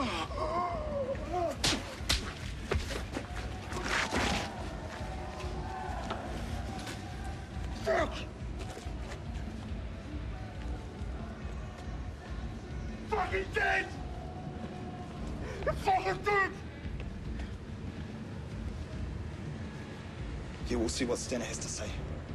Fuck! Fucking dead! You're fucking dead! You will see what Stenner has to say.